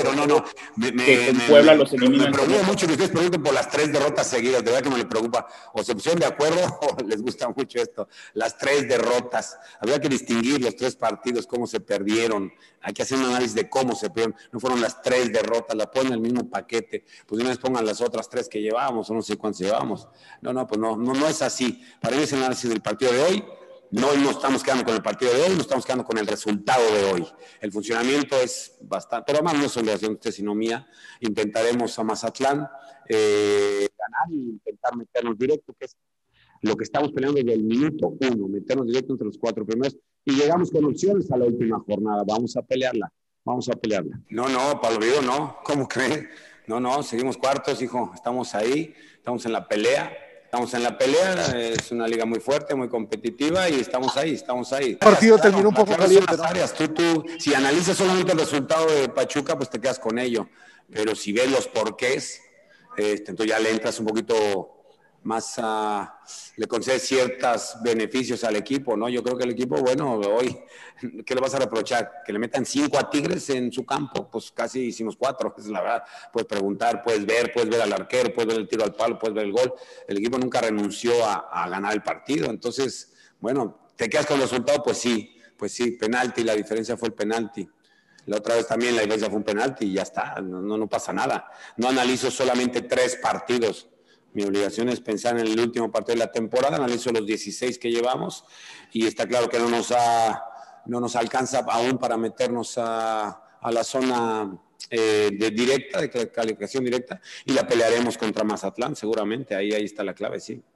pero no. Que con Puebla los eliminan. Me preocupa mucho que ustedes pregunten por las 3 derrotas seguidas. De verdad que me le preocupa. O se pusieron de acuerdo o les gusta mucho esto. Las 3 derrotas. Habría que distinguir los 3 partidos, cómo se perdieron. Hay que hacer un análisis de cómo se perdieron. No fueron las 3 derrotas, la ponen en el mismo paquete. Pues una vez pongan las otras 3 que llevábamos, o no sé cuántas llevábamos. Pues no es así. Para mí es el análisis del partido de hoy. No estamos quedando con el partido de hoy, no estamos quedando con el resultado de hoy. El funcionamiento es bastante, pero además no es obligación de usted, sino mía. Intentaremos a Mazatlán ganar y intentar meternos directo, que es lo que estamos peleando desde el minuto 1, meternos directo entre los 4 primeros y llegamos con opciones a la última jornada. Vamos a pelearla. No, Pablo Vivo, no. ¿Cómo cree? No, seguimos cuartos, hijo. Estamos ahí, estamos en la pelea. Es una liga muy fuerte, muy competitiva y estamos ahí. El partido terminó un poco caliente, ¿no? Áreas. Tú, si analizas solamente el resultado de Pachuca, pues te quedas con ello. Pero si ves los porqués, entonces ya le entras un poquito más le concedes ciertos beneficios al equipo, ¿no? Yo creo que el equipo, bueno, hoy, ¿qué le vas a reprochar? Que le metan 5 a Tigres en su campo, pues casi hicimos 4, es la verdad. Puedes preguntar, puedes ver al arquero, puedes ver el tiro al palo, puedes ver el gol. El equipo nunca renunció a ganar el partido. Entonces, bueno, ¿te quedas con el resultado? Pues sí, penalti, la diferencia fue el penalti. La otra vez también la diferencia fue un penalti y ya está, no pasa nada. No analizo solamente 3 partidos. Mi obligación es pensar en el último partido de la temporada, analizo los 16 que llevamos y está claro que no nos alcanza aún para meternos a la zona de calificación directa y la pelearemos contra Mazatlán, seguramente, ahí está la clave, sí.